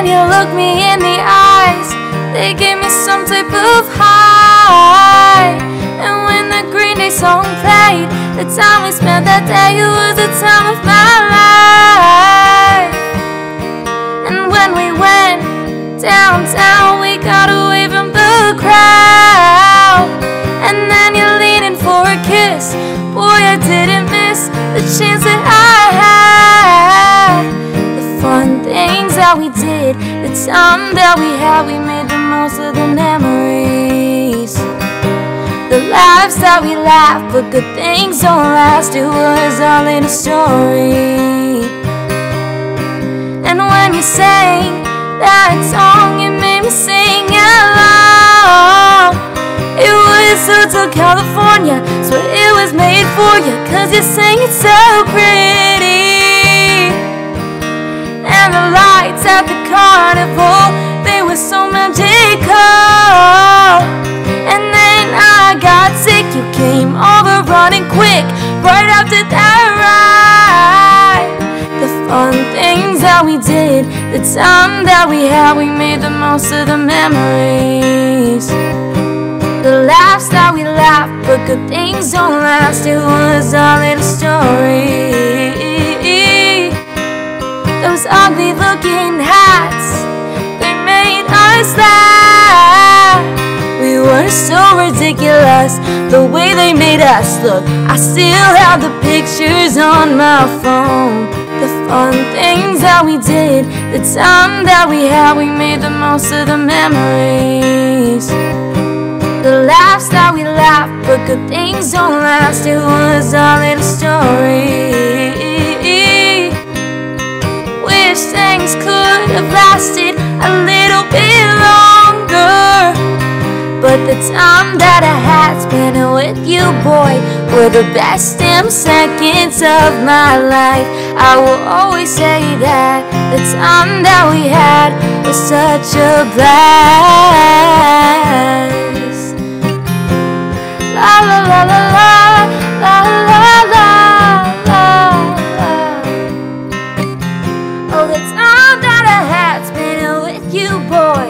when you looked me in the eyes, they gave me some type of high. And when the Green Day song played, the time we spent that day, it was the time of my life. And when we went downtown, we got away from the crowd. And then you're leaning for a kiss. Boy, I didn't miss the chance that I had. The fun things that we did, the time that we had, we made the most of the memories. The laughs that we laughed, but good things don't last. It was all in a story. And when you sang that song, it made me sing along. It was Hotel California, so it was made for you, 'cause you sang it so pretty. And the lights at the carnival, they were so magical. And then I got sick, you came over running quick right after that ride. The fun things that we did, the time that we had, we made the most of the memories. The laughs that we laughed, but good things don't last. It was all in a story. Those ugly looking hats, they made us laugh. We were so ridiculous, the way they made us look. I still have the pictures on my phone. The fun things that we did, the time that we had, we made the most of the memories. The laughs that we laughed, but good things don't last. It was all in a story. Wish things could have lasted a little bit longer, but the time that I had spent with you, boy, were the best damn seconds of my life. I will always say that the time that we had was such a blast. La la la la la la la la la. Oh, the time that I had spent with you, boy,